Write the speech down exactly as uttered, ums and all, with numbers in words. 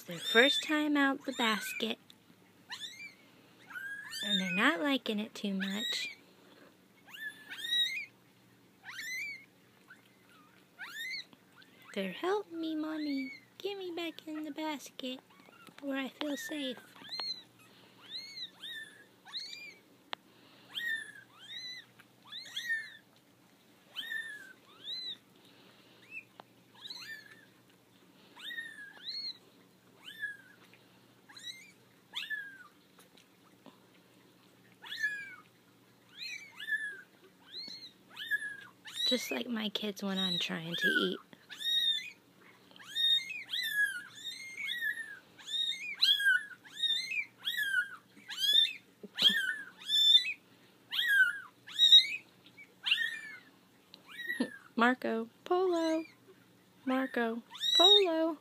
their first time out the basket, and they're not liking it too much. They're, help me, Mommy. Get me back in the basket where I feel safe. Just like my kids when I'm trying to eat. Marco Polo. Marco Polo.